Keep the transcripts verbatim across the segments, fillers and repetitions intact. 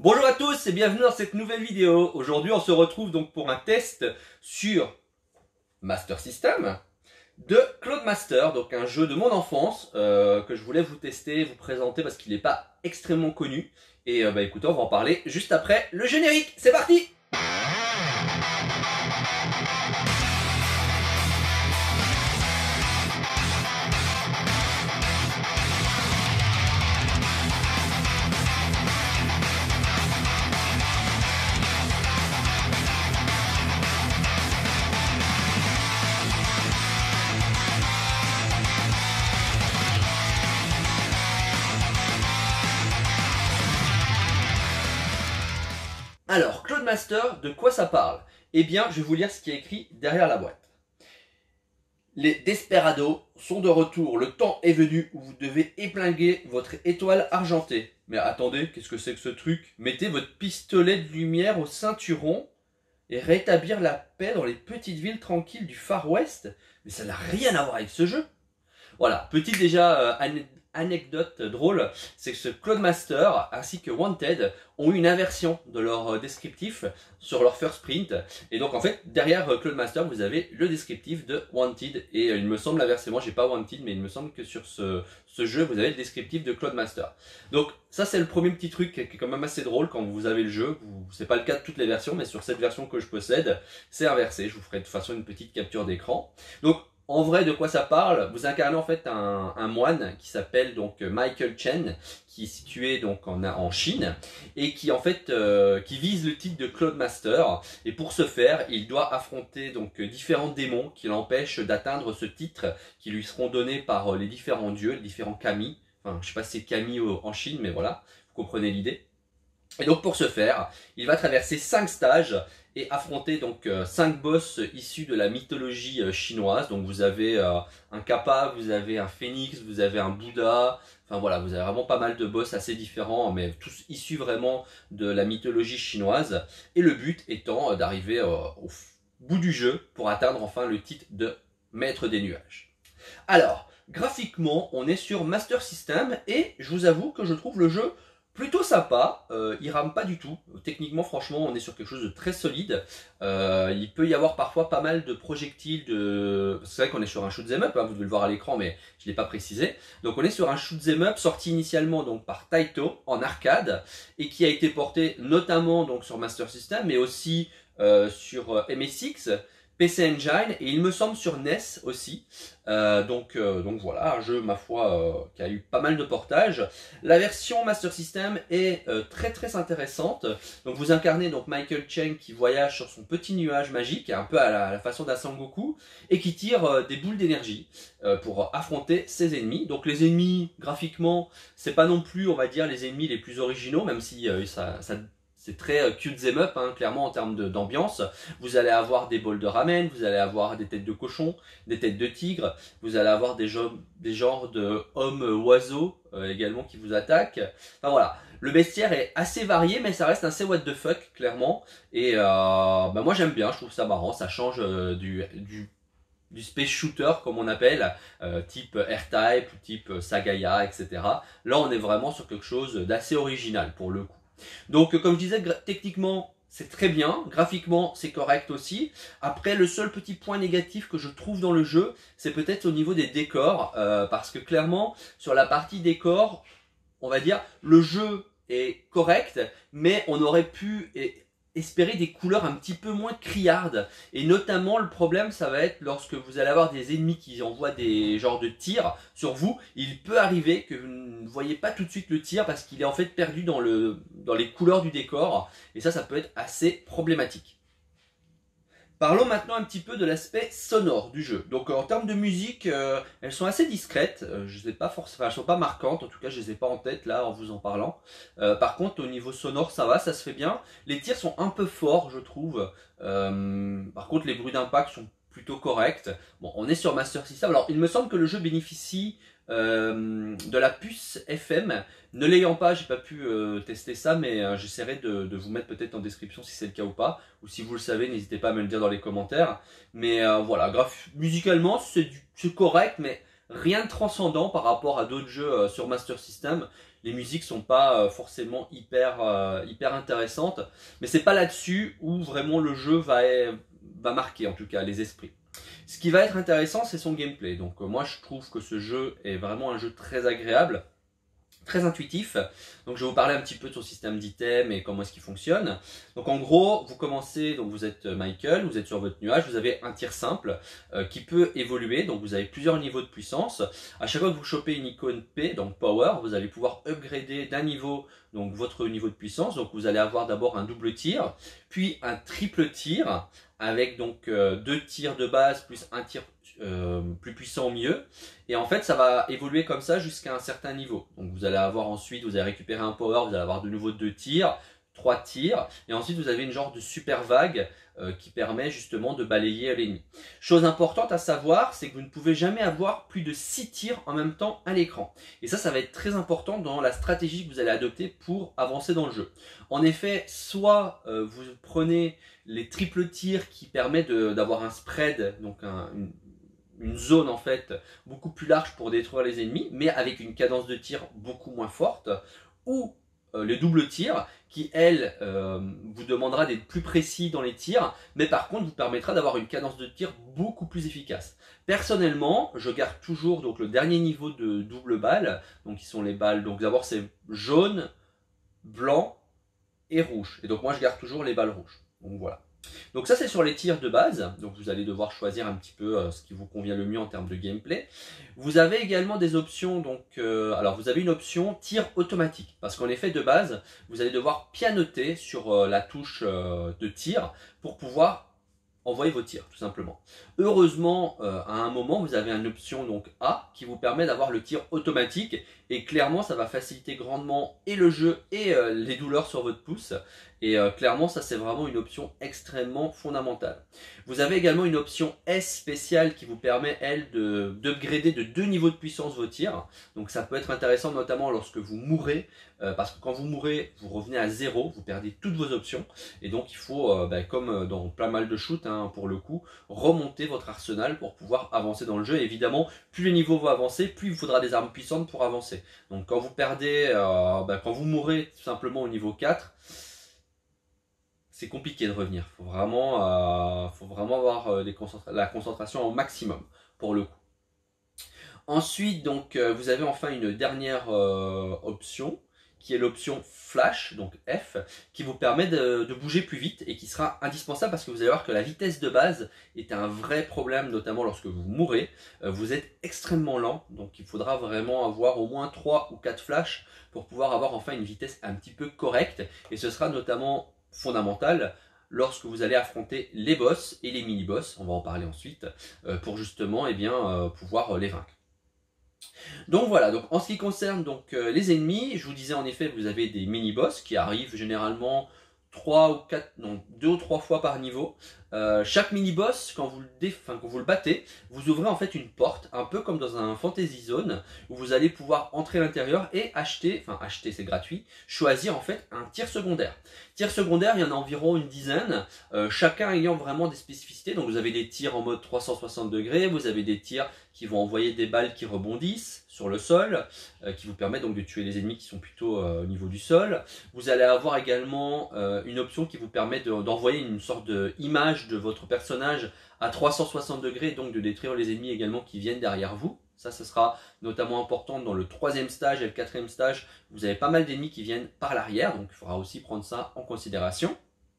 Bonjour à tous et bienvenue dans cette nouvelle vidéo. Aujourd'hui on se retrouve donc pour un test sur Master System de Codemaster, donc un jeu de mon enfance euh, que je voulais vous tester, vous présenter parce qu'il n'est pas extrêmement connu. Et euh, bah écoutez, on va en parler juste après le générique. C'est parti! Alors, Codemaster, de quoi ça parle? Eh bien, je vais vous lire ce qui est écrit derrière la boîte. Les Desperados sont de retour. Le temps est venu où vous devez épingler votre étoile argentée. Mais attendez, qu'est-ce que c'est que ce truc? Mettez votre pistolet de lumière au ceinturon et rétablir la paix dans les petites villes tranquilles du Far West. Mais ça n'a rien à voir avec ce jeu. Voilà, petite déjà euh, an anecdote drôle, c'est que ce Codemaster ainsi que Wanted ont eu une inversion de leur euh, descriptif sur leur first print. Et donc en fait, derrière euh, Codemaster, vous avez le descriptif de Wanted. Et euh, il me semble inversement, j'ai pas Wanted, mais il me semble que sur ce, ce jeu, vous avez le descriptif de Codemaster. Donc ça c'est le premier petit truc qui est quand même assez drôle quand vous avez le jeu. C'est pas le cas de toutes les versions, mais sur cette version que je possède, c'est inversé. Je vous ferai de toute façon une petite capture d'écran. Donc en vrai, de quoi ça parle? Vous incarnez en fait un, un moine qui s'appelle donc Michael Chen, qui est situé donc en, en Chine et qui en fait euh, qui vise le titre de Codemaster. Et pour ce faire, il doit affronter donc différents démons qui l'empêchent d'atteindre ce titre, qui lui seront donnés par les différents dieux, les différents kami. Enfin, je sais pas si c'est kami en Chine, mais voilà, vous comprenez l'idée. Et donc pour ce faire, il va traverser cinq stages et affronter donc cinq boss issus de la mythologie chinoise. Donc vous avez euh, un Kappa, vous avez un Phénix, vous avez un Bouddha. Enfin voilà, vous avez vraiment pas mal de boss assez différents, mais tous issus vraiment de la mythologie chinoise. Et le but étant d'arriver euh, au bout du jeu pour atteindre enfin le titre de Maître des Nuages. Alors, graphiquement, on est sur Master System et je vous avoue que je trouve le jeu plutôt sympa, euh, il rame pas du tout. Techniquement, franchement, on est sur quelque chose de très solide. Euh, il peut y avoir parfois pas mal de projectiles. De... C'est vrai qu'on est sur un shoot'em up, hein, vous devez le voir à l'écran, mais je l'ai pas précisé. Donc on est sur un shoot'em up sorti initialement donc par Taito en arcade et qui a été porté notamment donc sur Master System, mais aussi euh, sur M S X. P C Engine et il me semble sur N E S aussi. Euh, donc, euh, donc voilà, un jeu ma foi euh, qui a eu pas mal de portages. La version Master System est euh, très très intéressante. Donc vous incarnez donc Michael Chen qui voyage sur son petit nuage magique, un peu à la, à la façon d'un Sangoku, et qui tire euh, des boules d'énergie euh, pour affronter ses ennemis. Donc les ennemis graphiquement, c'est pas non plus on va dire les ennemis les plus originaux, même si euh, ça, ça c'est très cute them up, hein, clairement en termes d'ambiance. Vous allez avoir des bols de ramen, vous allez avoir des têtes de cochon, des têtes de tigre, vous allez avoir des, des genres de hommes oiseaux euh, également qui vous attaquent. Enfin voilà, le bestiaire est assez varié, mais ça reste assez what the fuck, clairement. Et euh, bah, moi j'aime bien, je trouve ça marrant, ça change euh, du, du du space shooter comme on appelle, euh, type R-Type, type Sagaya, et cetera. Là on est vraiment sur quelque chose d'assez original pour le coup. Donc comme je disais, techniquement c'est très bien, graphiquement c'est correct aussi. Après le seul petit point négatif que je trouve dans le jeu, c'est peut-être au niveau des décors, euh, parce que clairement sur la partie décor, on va dire le jeu est correct, mais on aurait pu espérer des couleurs un petit peu moins criardes. Et notamment le problème ça va être lorsque vous allez avoir des ennemis qui envoient des genres de tirs sur vous, il peut arriver que vous ne voyez pas tout de suite le tir parce qu'il est en fait perdu dans, le, dans les couleurs du décor, et ça ça peut être assez problématique. Parlons maintenant un petit peu de l'aspect sonore du jeu. Donc en termes de musique, euh, elles sont assez discrètes. Euh, je sais pas forcément, enfin, elles sont pas marquantes. En tout cas, je les ai pas en tête là en vous en parlant. Euh, par contre, au niveau sonore, ça va, ça se fait bien. Les tirs sont un peu forts, je trouve. Euh, par contre, les bruits d'impact sont plutôt corrects. Bon, on est sur Master System. Alors, il me semble que le jeu bénéficie euh, de la puce F M. Ne l'ayant pas, j'ai pas pu euh, tester ça, mais euh, j'essaierai de, de vous mettre peut-être en description si c'est le cas ou pas, ou si vous le savez, n'hésitez pas à me le dire dans les commentaires. Mais euh, voilà, graph musicalement c'est correct, mais rien de transcendant par rapport à d'autres jeux euh, sur Master System. les musiques sont pas euh, forcément hyper, euh, hyper intéressantes, mais c'est pas là-dessus où vraiment le jeu va, va marquer en tout cas les esprits. Ce qui va être intéressant, c'est son gameplay. Donc euh, moi je trouve que ce jeu est vraiment un jeu très agréable, très intuitif. Donc je vais vous parler un petit peu de son système d'items et comment est-ce qu'il fonctionne. Donc en gros, vous commencez, donc vous êtes Michael, vous êtes sur votre nuage, vous avez un tir simple euh, qui peut évoluer, donc vous avez plusieurs niveaux de puissance. À chaque fois que vous chopez une icône P, donc Power, vous allez pouvoir upgrader d'un niveau donc votre niveau de puissance. Donc vous allez avoir d'abord un double tir, puis un triple tir avec donc euh, deux tirs de base plus un tir euh, plus puissant au milieu. Et en fait, ça va évoluer comme ça jusqu'à un certain niveau. Donc vous allez avoir ensuite, vous allez récupérer un power, vous allez avoir de nouveau deux tirs, trois tirs, et ensuite vous avez une genre de super vague euh, qui permet justement de balayer l'ennemi. Chose importante à savoir, c'est que vous ne pouvez jamais avoir plus de six tirs en même temps à l'écran. Et ça, ça va être très important dans la stratégie que vous allez adopter pour avancer dans le jeu. En effet, soit euh, vous prenez les triples tirs qui permettent d'avoir un spread, donc un, une, une zone en fait beaucoup plus large pour détruire les ennemis, mais avec une cadence de tir beaucoup moins forte, ou euh, les doubles tirs qui, elle, euh, vous demandera d'être plus précis dans les tirs, mais par contre vous permettra d'avoir une cadence de tir beaucoup plus efficace. Personnellement, je garde toujours donc le dernier niveau de double balle, donc qui sont les balles, donc d'abord c'est jaune, blanc et rouge, et donc moi je garde toujours les balles rouges. Donc voilà. Donc ça c'est sur les tirs de base, donc vous allez devoir choisir un petit peu euh, ce qui vous convient le mieux en termes de gameplay. Vous avez également des options, donc euh, alors vous avez une option tir automatique, parce qu'en effet de base, vous allez devoir pianoter sur euh, la touche euh, de tir pour pouvoir envoyer vos tirs tout simplement. Heureusement, euh, à un moment, vous avez une option donc A qui vous permet d'avoir le tir automatique, et clairement ça va faciliter grandement et le jeu et euh, les douleurs sur votre pouce. Et euh, clairement, ça c'est vraiment une option extrêmement fondamentale. Vous avez également une option S spéciale qui vous permet, elle, de d'upgrader de deux niveaux de puissance vos tirs. Donc ça peut être intéressant notamment lorsque vous mourrez, euh, parce que quand vous mourrez, vous revenez à zéro, vous perdez toutes vos options. Et donc il faut, euh, bah, comme dans pas mal de shoots, hein, pour le coup, remonter votre arsenal pour pouvoir avancer dans le jeu. Et évidemment, plus les niveaux vont avancer, plus il vous faudra des armes puissantes pour avancer. Donc quand vous perdez, euh, bah, quand vous mourrez tout simplement au niveau quatre, c'est compliqué de revenir. Il faut vraiment, euh, faut vraiment avoir euh, des concentra la concentration au maximum pour le coup. Ensuite, donc, euh, vous avez enfin une dernière euh, option qui est l'option flash, donc F, qui vous permet de, de bouger plus vite et qui sera indispensable parce que vous allez voir que la vitesse de base est un vrai problème, notamment lorsque vous mourrez. Euh, vous êtes extrêmement lent, donc il faudra vraiment avoir au moins trois ou quatre flashs pour pouvoir avoir enfin une vitesse un petit peu correcte, et ce sera notamment fondamental lorsque vous allez affronter les boss et les mini-boss, on va en parler ensuite, euh, pour justement eh bien, euh, pouvoir les vaincre. Donc voilà, donc en ce qui concerne donc, euh, les ennemis, je vous disais en effet vous avez des mini-boss qui arrivent généralement trois ou quatre, non, deux ou trois fois par niveau. Euh, chaque mini-boss, quand vous le dé, enfin, quand vous le battez, vous ouvrez en fait une porte, un peu comme dans un Fantasy Zone, où vous allez pouvoir entrer à l'intérieur et acheter, enfin acheter c'est gratuit, choisir en fait un tir secondaire. Tir secondaire, il y en a environ une dizaine, euh, chacun ayant vraiment des spécificités. Donc vous avez des tirs en mode trois cent soixante degrés, vous avez des tirs qui vont envoyer des balles qui rebondissent sur le sol, euh, qui vous permettent donc de tuer les ennemis qui sont plutôt euh, au niveau du sol. Vous allez avoir également euh, une option qui vous permet d'envoyer une sorte d'image de votre personnage à trois cent soixante degrés, donc de détruire les ennemis également qui viennent derrière vous. Ça, ce sera notamment important dans le troisième stage et le quatrième stage. Vous avez pas mal d'ennemis qui viennent par l'arrière, donc il faudra aussi prendre ça en considération.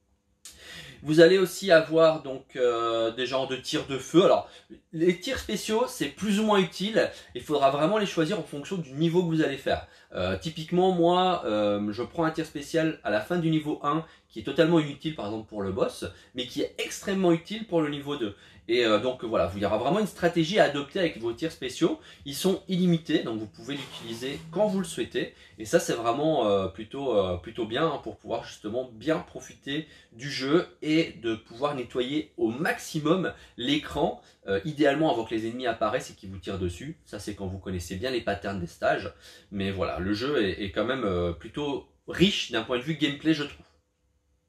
Vous allez aussi avoir donc euh, des genres de tirs de feu. Alors, les tirs spéciaux, c'est plus ou moins utile. Il faudra vraiment les choisir en fonction du niveau que vous allez faire. Euh, typiquement, moi, euh, je prends un tir spécial à la fin du niveau un qui est totalement inutile, par exemple, pour le boss, mais qui est extrêmement utile pour le niveau deux. Et euh, donc voilà, il y aura vraiment une stratégie à adopter avec vos tirs spéciaux. Ils sont illimités, donc vous pouvez l'utiliser quand vous le souhaitez. Et ça, c'est vraiment euh, plutôt, euh, plutôt bien hein, pour pouvoir justement bien profiter du jeu et de pouvoir nettoyer au maximum l'écran, euh, idéalement avant que les ennemis apparaissent et qu'ils vous tirent dessus. Ça, c'est quand vous connaissez bien les patterns des stages. Mais voilà, le jeu est, est quand même euh, plutôt riche d'un point de vue gameplay, je trouve.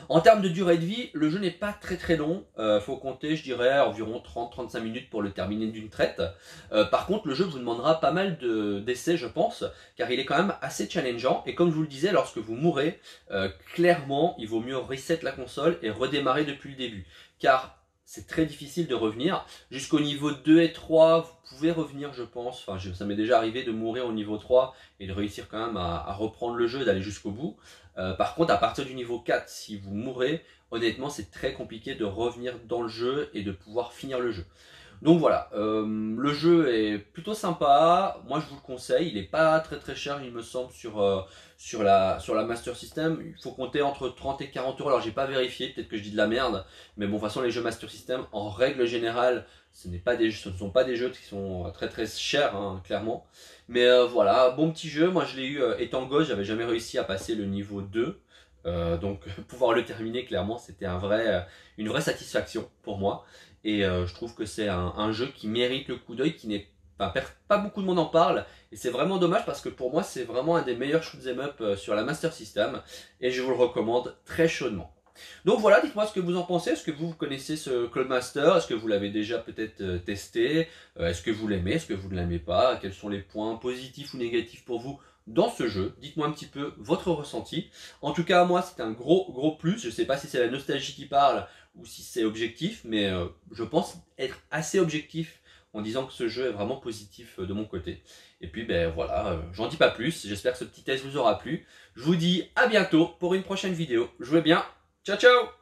En termes de durée de vie, le jeu n'est pas très très long. Il euh, faut compter, je dirais, environ trente à trente-cinq minutes pour le terminer d'une traite. Euh, par contre, le jeu vous demandera pas mal d'essais, je pense, car il est quand même assez challengeant. Et comme je vous le disais, lorsque vous mourrez, euh, clairement, il vaut mieux reset la console et redémarrer depuis le début. Car c'est très difficile de revenir. Jusqu'au niveau deux et trois, vous pouvez revenir, je pense. Enfin, je, ça m'est déjà arrivé de mourir au niveau trois et de réussir quand même à, à reprendre le jeu et d'aller jusqu'au bout. Euh, par contre, à partir du niveau quatre, si vous mourrez, honnêtement, c'est très compliqué de revenir dans le jeu et de pouvoir finir le jeu. Donc voilà, euh, le jeu est plutôt sympa, moi je vous le conseille, il n'est pas très très cher il me semble sur, euh, sur, la, sur la Master System, il faut compter entre trente et quarante euros, alors j'ai pas vérifié, peut-être que je dis de la merde, mais bon de toute façon les jeux Master System en règle générale, ce, n'est pas des, ce ne sont pas des jeux qui sont très très chers hein, clairement, mais euh, voilà, bon petit jeu, moi je l'ai eu euh, étant gosse, j'avais jamais réussi à passer le niveau deux, euh, donc pouvoir le terminer clairement c'était un vrai, une vraie satisfaction pour moi. Et euh, je trouve que c'est un, un jeu qui mérite le coup d'œil, qui n'est enfin, pas beaucoup de monde en parle. Et c'est vraiment dommage parce que pour moi, c'est vraiment un des meilleurs shoot'em up euh, sur la Master System. Et je vous le recommande très chaudement. Donc voilà, dites-moi ce que vous en pensez. Est-ce que vous, vous connaissez ce Codemaster? Est-ce que vous l'avez déjà peut-être euh, testé? euh, Est-ce que vous l'aimez? Est-ce que vous ne l'aimez pas? Quels sont les points positifs ou négatifs pour vous dans ce jeu? Dites-moi un petit peu votre ressenti. En tout cas, moi, c'est un gros, gros plus. Je ne sais pas si c'est la nostalgie qui parle ou si c'est objectif, mais euh, je pense être assez objectif en disant que ce jeu est vraiment positif euh, de mon côté. Et puis, ben voilà, euh, j'en dis pas plus. J'espère que ce petit test vous aura plu. Je vous dis à bientôt pour une prochaine vidéo. Jouez bien. Ciao, ciao!